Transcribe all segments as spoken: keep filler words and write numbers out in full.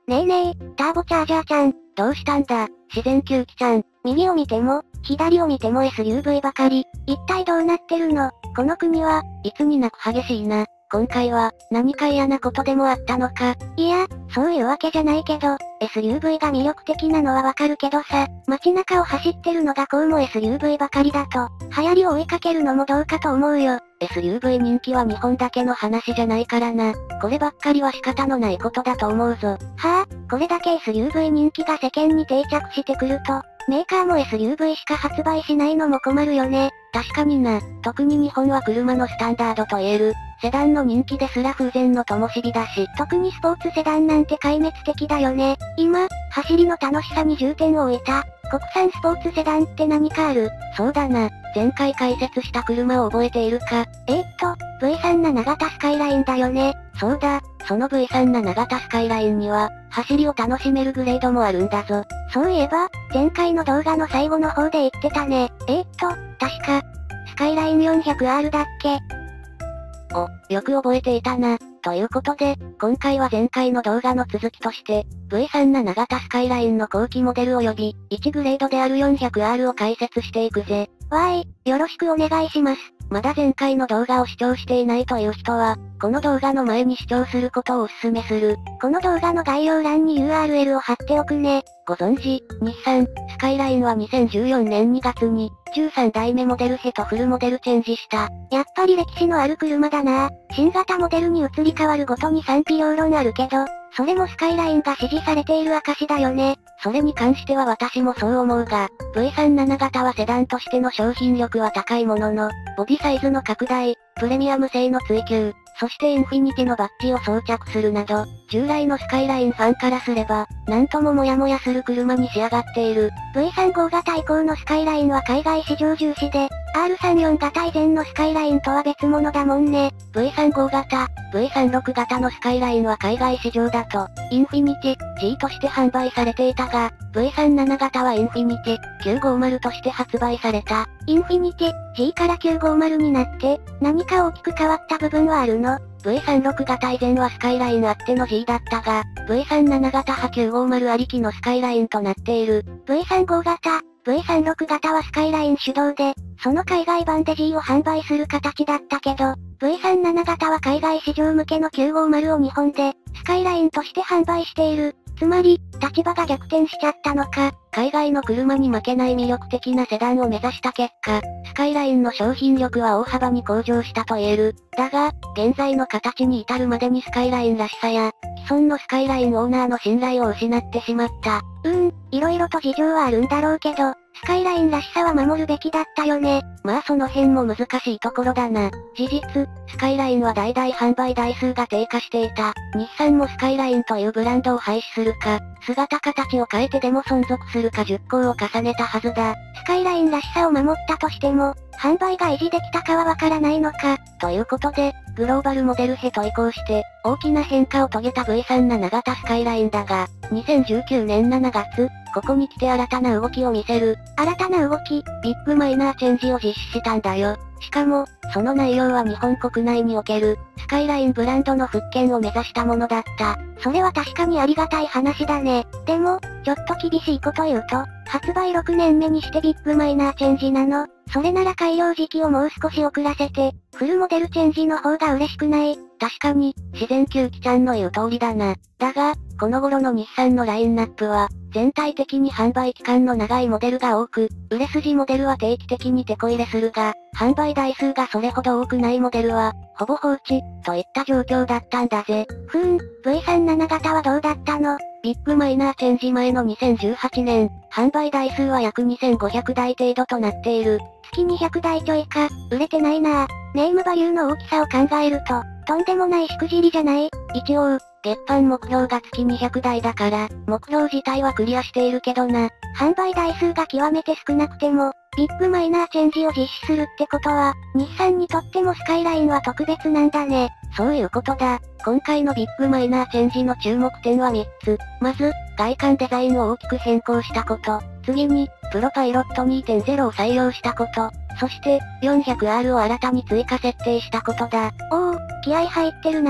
ねえねえ、ターボチャージャーちゃん。 どうしたんだ、自然吸気ちゃん。 右を見ても、左を見ても エスユーブイ ばかり。一体どうなってるの？この国は。 いつになく激しいな。今回は、何か嫌なことでもあったのか。 いや、そういうわけじゃないけど、エスユーブイ が魅力的なのはわかるけどさ、街中を走ってるのがこうも エスユーブイ ばかりだと、流行りを追いかけるのもどうかと思うよ。 エスユーブイ 人気は日本だけの話じゃないからな。こればっかりは仕方のないことだと思うぞ。 はあ、これだけ エスユーブイ 人気が世間に定着してくると、メーカーも エスユーブイ しか発売しないのも困るよね。 確かにな。特に日本は車のスタンダードと言える。セダンの人気ですら風前の灯火だし。 特にスポーツセダンなんて壊滅的だよね。今、走りの楽しさに重点を置いた、国産スポーツセダンって何かある？ そうだな。前回解説した車を覚えているか？ えー、っと、ブイさんじゅうなな 型スカイラインだよね。 そうだ、その ブイさんじゅうなな 型スカイラインには、走りを楽しめるグレードもあるんだぞ。 そういえば、前回の動画の最後の方で言ってたね。えー、っと、確か、スカイライン よんひゃくアール だっけ？ お、よく覚えていたな。ということで、今回は前回の動画の続きとして、ブイさんじゅうなな 型スカイラインの後期モデル及び、いちグレードである よんひゃくアール を解説していくぜ。 わーい、よろしくお願いします。 まだ前回の動画を視聴していないという人は、この動画の前に視聴することをお勧めする。 この動画の概要欄に ユーアールエル を貼っておくね。 ご存知、日産、スカイラインはにせんじゅうよねんにがつに、じゅうさんだいめモデルへとフルモデルチェンジした。 やっぱり歴史のある車だな。新型モデルに移り変わるごとに賛否両論あるけど、それもスカイラインが支持されている証だよね。 それに関しては私もそう思うが、ブイさんじゅうなな 型はセダンとしての商品力は高いものの、ボディサイズの拡大、プレミアム性の追求、そしてインフィニティのバッジを装着するなど、従来のスカイラインファンからすれば、なんともモヤモヤする車に仕上がっている。 ブイさんじゅうご 型以降のスカイラインは海外市場重視で、アールさんじゅうよん 型以前のスカイラインとは別物だもんね。 ブイさんじゅうご 型、ブイさんじゅうろく 型のスカイラインは海外市場だと、インフィニティ G として販売されていたが、ブイさんじゅうなな 型はインフィニティきゅうごじゅうとして発売された。 インフィニティ G からきゅうごじゅうになって、何か大きく変わった部分はあるの？ ブイさんじゅうろく 型以前はスカイラインあっての G だったが、ブイさんじゅうなな 型はきゅうごじゅうありきのスカイラインとなっている。 ブイさんじゅうご 型、ブイさんじゅうろく 型はスカイライン主導で、その海外版で G を販売する形だったけど、ブイさんじゅうなな 型は海外市場向けのきゅうごじゅうを日本で、スカイラインとして販売している。つまり、立場が逆転しちゃったのか。 海外の車に負けない魅力的なセダンを目指した結果、スカイラインの商品力は大幅に向上したと言える。だが、現在の形に至るまでにスカイラインらしさや、既存のスカイラインオーナーの信頼を失ってしまった。 うーん、色々と事情はあるんだろうけど、スカイラインらしさは守るべきだったよね。 まあその辺も難しいところだな。事実、スカイラインは代々販売台数が低下していた。日産もスカイラインというブランドを廃止するか、姿形を変えてでも存続するか熟考を重ねたはずだ。 スカイラインらしさを守ったとしても、販売が維持できたかはわからないのか。 ということで、グローバルモデルへと移行して、大きな変化を遂げた ブイさんじゅうなな 型スカイラインだが、にせんじゅうきゅうねんしちがつ、ここに来て新たな動きを見せる。 新たな動き、 ビッグマイナーチェンジを実施したんだよ。しかも、その内容は日本国内における、スカイラインブランドの復権を目指したものだった。 それは確かにありがたい話だね。でも、ちょっと厳しいこと言うと、発売ろくねんめにしてビッグマイナーチェンジなの？それなら改良時期をもう少し遅らせて、フルモデルチェンジの方が嬉しくない？ 確かに、自然吸気ちゃんの言う通りだな。だが、この頃の日産のラインナップは、全体的に販売期間の長いモデルが多く、売れ筋モデルは定期的に手こ入れするが、販売台数がそれほど多くないモデルは、ほぼ放置、といった状況だったんだぜ。 ふーん、ブイさんじゅうなな 型はどうだったの？ ビッグマイナーチェンジ前のにせんじゅうはちねん、販売台数は約にせんごひゃくだい程度となっている。 月にひゃくだいちょいか、売れてないなぁ。ネームバリューの大きさを考えると、とんでもないしくじりじゃない？ 一応、月間目標が月にひゃくだいだから、目標自体はクリアしているけどな。 販売台数が極めて少なくても、ビッグマイナーチェンジを実施するってことは、日産にとってもスカイラインは特別なんだね。 そういうことだ。今回のビッグマイナーチェンジの注目点はみっつ。まず、外観デザインを大きく変更したこと。次に、プロパイロット にてんゼロ を採用したこと。そして、よんひゃくアール を新たに追加設定したことだ。 おお、気合入ってるなぁ。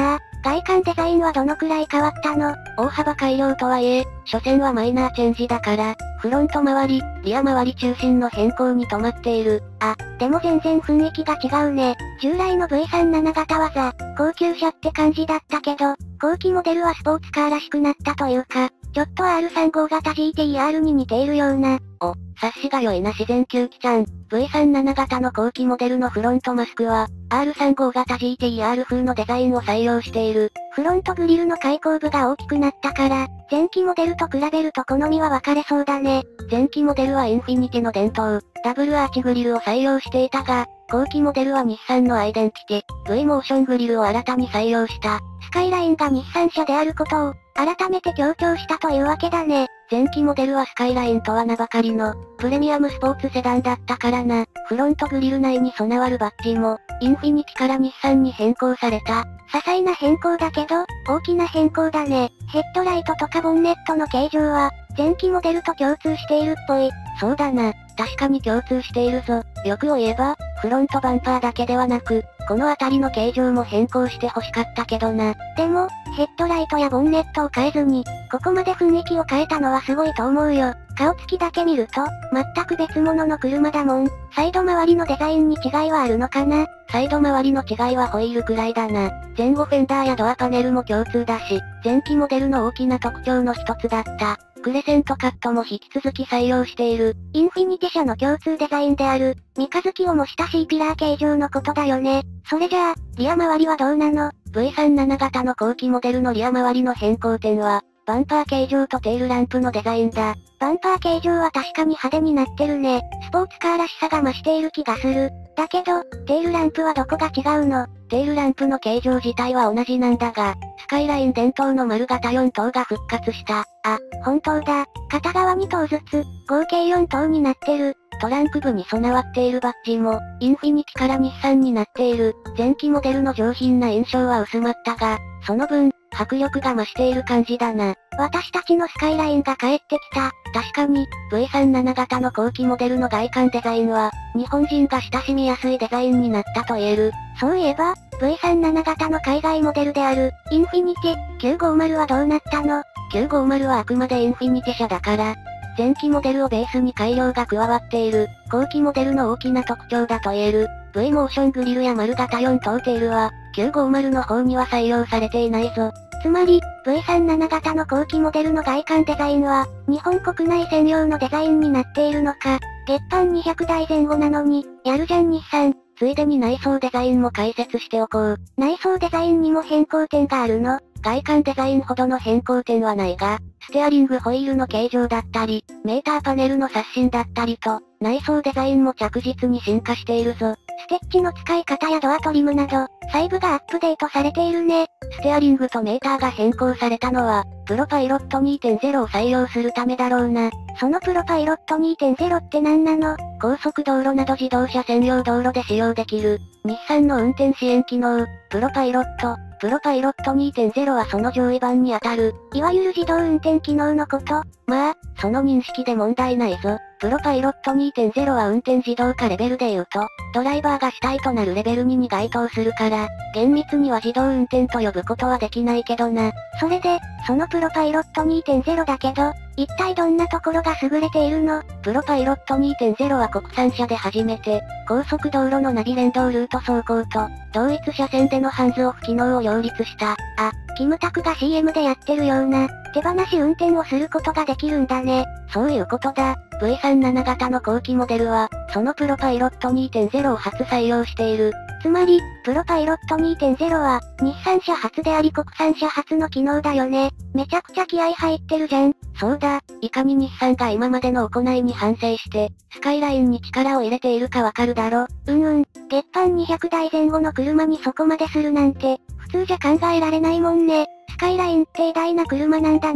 外観デザインはどのくらい変わったの？ 大幅改良とはいえ、所詮はマイナーチェンジだから、フロント周り、リア周り中心の変更に止まっている。 あ、でも全然雰囲気が違うね。従来の ブイさんじゅうなな 型はザ、高級車って感じだったけど、後期モデルはスポーツカーらしくなったというか、ちょっと アールさんじゅうご 型 ジーティーアール に似ているような。 お、察しが良いな自然吸気ちゃん。ブイさんじゅうなな 型の後期モデルのフロントマスクは、アールさんじゅうご 型 ジーティーアール 風のデザインを採用している。 フロントグリルの開口部が大きくなったから、前期モデルと比べると好みは分かれそうだね。 前期モデルはインフィニティの伝統、ダブルアーチグリルを採用していたが、後期モデルは日産のアイデンティティ、V モーショングリルを新たに採用した。 スカイラインが日産車であることを、改めて強調したというわけだね。 前期モデルはスカイラインとは名ばかりの、プレミアムスポーツセダンだったからな。フロントグリル内に備わるバッジも、インフィニティから日産に変更された。 些細な変更だけど、大きな変更だね。ヘッドライトとかボンネットの形状は、前期モデルと共通しているっぽい。 そうだな。確かに共通しているぞ。欲を言えば、フロントバンパーだけではなく、この辺りの形状も変更して欲しかったけどな。 でも、ヘッドライトやボンネットを変えずに、ここまで雰囲気を変えたのはすごいと思うよ。顔つきだけ見ると、全く別物の車だもん。サイド周りのデザインに違いはあるのかな？ サイド周りの違いはホイールくらいだな。前後フェンダーやドアパネルも共通だし、前期モデルの大きな特徴の一つだった。クレセントカットも引き続き採用している。 インフィニティ車の共通デザインである、三日月を模した C ピラー形状のことだよね。それじゃあ、リア周りはどうなの？ ブイさんじゅうなな 型の後期モデルのリア周りの変更点は、バンパー形状とテールランプのデザインだ。 バンパー形状は確かに派手になってるね。スポーツカーらしさが増している気がする。だけど、テールランプはどこが違うの？ テールランプの形状自体は同じなんだが、スカイライン伝統の丸型よん灯が復活した。 あ、本当だ。片側に灯ずつ、合計よん灯になってる。 トランク部に備わっているバッジも、インフィニティから日産になっている。前期モデルの上品な印象は薄まったが、その分、迫力が増している感じだな。 私たちのスカイラインが帰ってきた。 確かに、ブイさんじゅうなな 型の後期モデルの外観デザインは、日本人が親しみやすいデザインになったと言える。 そういえば、ブイさんじゅうなな 型の海外モデルである、インフィニティきゅうごじゅうはどうなったの？ きゅうごじゅうはあくまでインフィニティ車だから、前期モデルをベースに改良が加わっている、後期モデルの大きな特徴だと言える。V モーショングリルや丸型よん灯テールは、きゅうごじゅうの方には採用されていないぞ。 つまり、ブイさんじゅうなな 型の後期モデルの外観デザインは、日本国内専用のデザインになっているのか。月販にひゃくだいぜん後なのに、やるじゃん日産。 ついでに内装デザインも解説しておこう。 内装デザインにも変更点があるの？ 外観デザインほどの変更点はないが、ステアリングホイールの形状だったり、メーターパネルの刷新だったりと、内装デザインも着実に進化しているぞ。 ステッチの使い方やドアトリムなど、細部がアップデートされているね。 ステアリングとメーターが変更されたのは、プロパイロット にてんゼロ を採用するためだろうな。 そのプロパイロット にてんゼロ って何なの？ 高速道路など自動車専用道路で使用できる、日産の運転支援機能、プロパイロット。プロパイロット にてんゼロ はその上位版に当たる。 いわゆる自動運転機能のこと。 まあ、その認識で問題ないぞ。プロパイロット にてんゼロ は運転自動化レベルで言うと、ドライバーが主体となるレベルにに該当するから、厳密には自動運転と呼ぶことはできないけどな。 それで、そのプロパイロット にてんゼロ だけど、一体どんなところが優れているの？ プロパイロット にてんゼロ は国産車で初めて、高速道路のナビ連動ルート走行と、同一車線でのハンズオフ機能を両立した。 あ、キムタクが シーエム でやってるような、手放し運転をすることができるんだね。 そういうことだ。ブイさんじゅうなな 型の後期モデルは、そのプロパイロット にてんゼロ を初採用している。 つまり、プロパイロット にてんゼロ は、日産車初であり国産車初の機能だよね。めちゃくちゃ気合入ってるじゃん。 そうだ、いかに日産が今までの行いに反省して、スカイラインに力を入れているかわかるだろ。 うんうん、月販にひゃくだいぜん後の車にそこまでするなんて、普通じゃ考えられないもんね。スカイラインって偉大な車なんだな。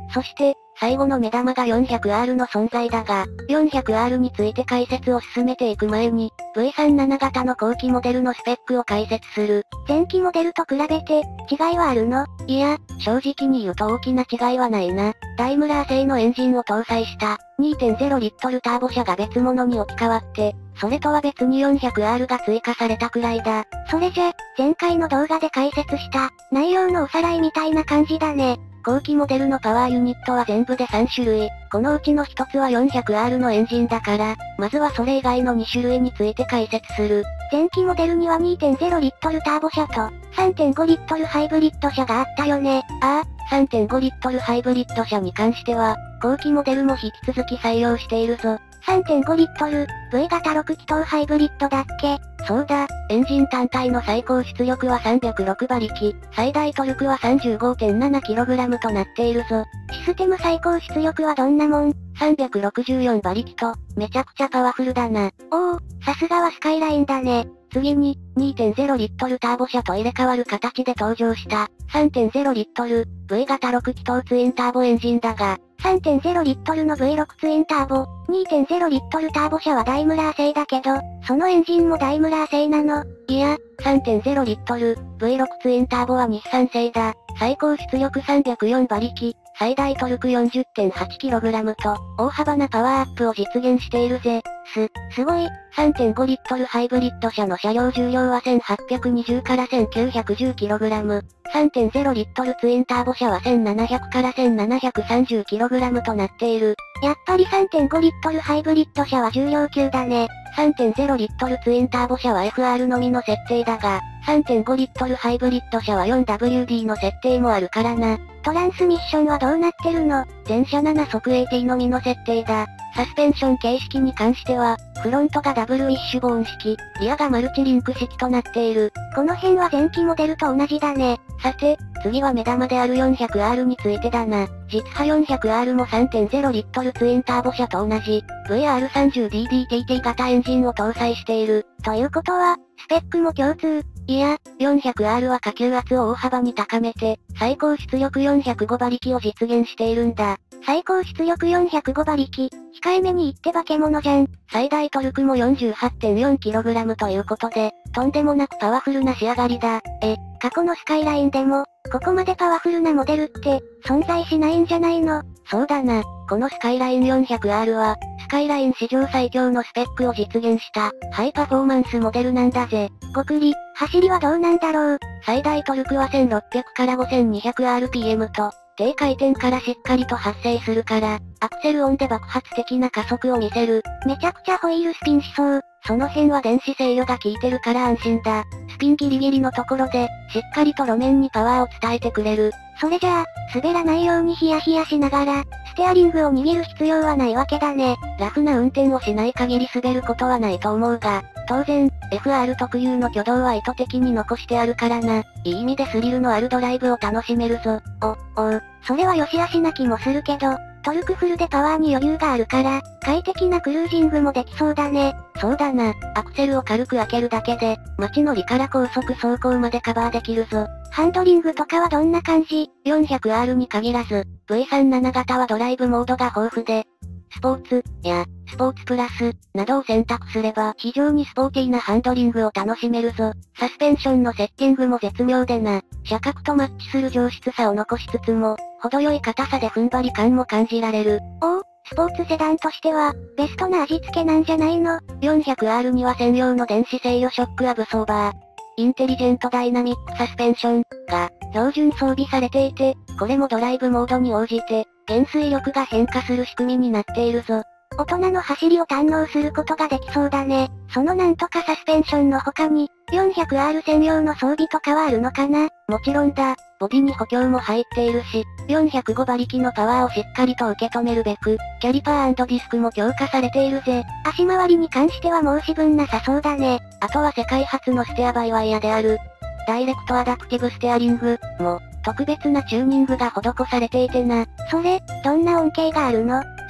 そして、最後の目玉が よんひゃくアール の存在だが、よんひゃくアール について解説を進めていく前に、ブイさんじゅうなな 型の後期モデルのスペックを解説する。 前期モデルと比べて、違いはあるの？ いや、正直に言うと大きな違いはないな。ダイムラー製のエンジンを搭載した、にてんゼロ リットルターボ車が別物に置き換わって、それとは別に よんひゃくアール が追加されたくらいだ。 それじゃ、前回の動画で解説した、内容のおさらいみたいな感じだね。 後期モデルのパワーユニットは全部でさん種類。このうちのひとつは よんひゃくアール のエンジンだから、まずはそれ以外のに種類について解説する。 前期モデルには にてんゼロ リットルターボ車と さんてんご リットルハイブリッド車があったよね。 ああ、さんてんご リットルハイブリッド車に関しては、後期モデルも引き続き採用しているぞ。 さんてんご リットル、ブイ 型ろく気筒ハイブリッドだっけ？ そうだ、エンジン単体の最高出力はさんびゃくろく馬力、最大トルクは さんじゅうごてんななキログラム となっているぞ。 システム最高出力はどんなもん？ さんびゃくろくじゅうよん馬力と、めちゃくちゃパワフルだな。 おお、さすがはスカイラインだね。 次に、にてんゼロ リットルターボ車と入れ替わる形で登場した、さんてんゼロ リットル、ブイ 型ろく気筒ツインターボエンジンだが、 さんてんゼロ リットルの ブイろく ツインターボ、にてんゼロ リットルターボ車はダイムラー製だけど、そのエンジンもダイムラー製なの？ いや、さんてんゼロ リットル、ブイろく ツインターボは日産製だ。最高出力さんびゃくよん馬力、最大トルク よんじゅってんはちキログラム と、大幅なパワーアップを実現しているぜ。 す、すごい。 さんてんご リットルハイブリッド車の車両重量はせんはっぴゃくにじゅうから せんきゅうひゃくじゅうキログラム。さんてんゼロ リットルツインターボ車はせんななひゃくからせんななひゃくさんじゅうキログラム となっている。 やっぱり さんてんご リットルハイブリッド車は重量級だね。 さんてんゼロ リットルツインターボ車は エフアール のみの設定だが、さんてんご リットルハイブリッド車は よんダブリューディー の設定もあるからな。 トランスミッションはどうなってるの？ 全車なな速 エーティー のみの設定だ。サスペンション形式に関しては、フロントがダブルウィッシュボーン式、リアがマルチリンク式となっている。 この辺は前期モデルと同じだね。 さて、次は目玉である よんひゃくアール についてだな。実は よんひゃくアール も さんてんゼロ リットルツインターボ車と同じ、ブイアールさんじゅうディーディーティーティー 型エンジンを搭載している。 ということは、スペックも共通。 いや、よんひゃくアール は下級圧を大幅に高めて、最高出力よんひゃくご馬力を実現しているんだ。 最高出力よんひゃくご馬力、控えめに言って化け物じゃん。 最大トルクも よんじゅうはってんよんキログラム ということで、とんでもなくパワフルな仕上がりだ。 え、過去のスカイラインでも、ここまでパワフルなモデルって、存在しないんじゃないの？ そうだな。このスカイライン よんひゃくアール は、スカイライン史上最強のスペックを実現した、ハイパフォーマンスモデルなんだぜ。 ごくり、走りはどうなんだろう？ 最大トルクはせんろっぴゃくからごせんにひゃくアールピーエム と、低回転からしっかりと発生するから、アクセルオンで爆発的な加速を見せる。 めちゃくちゃホイールスピンしそう。 その辺は電子制御が効いてるから安心だ。スピンギリギリのところで、しっかりと路面にパワーを伝えてくれる。 それじゃあ、滑らないようにヒヤヒヤしながら、ステアリングを握る必要はないわけだね。 ラフな運転をしない限り滑ることはないと思うが、当然、エフアール 特有の挙動は意図的に残してあるからな。いい意味でスリルのあるドライブを楽しめるぞ。 お、おう、それは良し悪しな気もするけど、トルクフルでパワーに余裕があるから、快適なクルージングもできそうだね。 そうだな。アクセルを軽く開けるだけで、街乗りから高速走行までカバーできるぞ。 ハンドリングとかはどんな感じ？ よんひゃくアール に限らず、ブイさんじゅうなな 型はドライブモードが豊富で、スポーツ、や、スポーツプラス、などを選択すれば非常にスポーティーなハンドリングを楽しめるぞ。サスペンションのセッティングも絶妙でな。車格とマッチする上質さを残しつつも、程よい硬さで踏ん張り感も感じられる。 おお、スポーツセダンとしては、ベストな味付けなんじゃないの？ よんひゃくアール には専用の電子制御ショックアブソーバー、インテリジェントダイナミックサスペンションが標準装備されていて、これもドライブモードに応じて、減衰力が変化する仕組みになっているぞ。 大人の走りを堪能することができそうだね。そのなんとかサスペンションの他に、よんひゃくアール 専用の装備とかはあるのかな？ もちろんだ。ボディに補強も入っているし、よんひゃくご馬力のパワーをしっかりと受け止めるべく、キャリパー&ディスクも強化されているぜ。 足回りに関しては申し分なさそうだね。 あとは世界初のステアバイワイヤである、ダイレクトアダプティブステアリングも、特別なチューニングが施されていてな。 それ、どんな恩恵があるの？ ス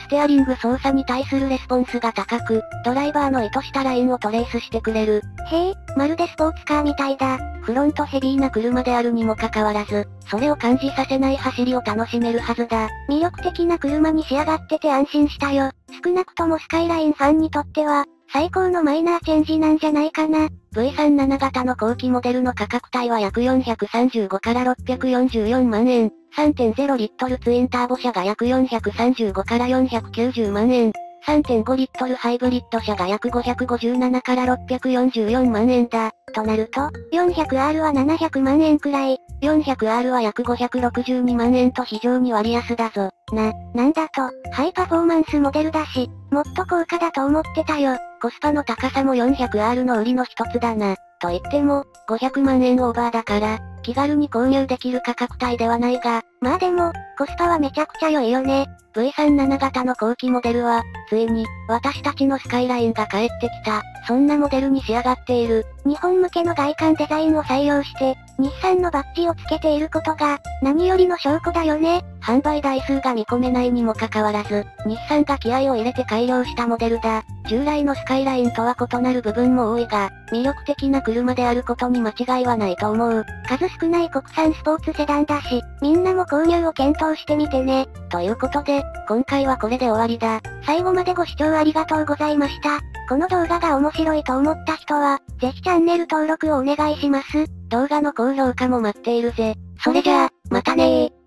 テアリング操作に対するレスポンスが高く、ドライバーの意図したラインをトレースしてくれる。 へえ、まるでスポーツカーみたいだ。 フロントヘビーな車であるにもかかわらず、それを感じさせない走りを楽しめるはずだ。 魅力的な車に仕上がってて安心したよ。少なくともスカイラインファンにとっては、最高のマイナーチェンジなんじゃないかな。 ブイさんじゅうなな 型の後期モデルの価格帯は約よんひゃくさんじゅうごからろっぴゃくよんじゅうよんまんえん。さんてんゼロ リットルツインターボ車が約よんひゃくさんじゅうごからよんひゃくきゅうじゅうまんえん。さんてんご リットルハイブリッド車が約ごひゃくごじゅうななからろっぴゃくよんじゅうよんまんえんだ。 となると、よんひゃくアール はななひゃくまんえんくらい。 よんひゃくアール は約ごひゃくろくじゅうにまんえんと非常に割安だぞ。 な、なんだと、ハイパフォーマンスモデルだし、もっと高価だと思ってたよ。 コスパの高さも よんひゃくアール の売りの一つだな。と言っても、ごひゃくまんえんオーバーだから、気軽に購入できる価格帯ではないが、 まあでも、コスパはめちゃくちゃ良いよね。 ブイさんじゅうなな 型の後期モデルは、ついに、私たちのスカイラインが帰ってきた。そんなモデルに仕上がっている。 日本向けの外観デザインを採用して、日産のバッジをつけていることが、何よりの証拠だよね。 販売台数が見込めないにもかかわらず、日産が気合を入れて改良したモデルだ。従来のスカイラインとは異なる部分も多いが、魅力的な車であることに間違いはないと思う。 数少ない国産スポーツセダンだし、みんなも購入を検討してみてね。 ということで、今回はこれで終わりだ。 最後までご視聴ありがとうございました。この動画が面白いと思った人は、ぜひチャンネル登録をお願いします。 動画の高評価も待っているぜ。 それじゃあ、またねー。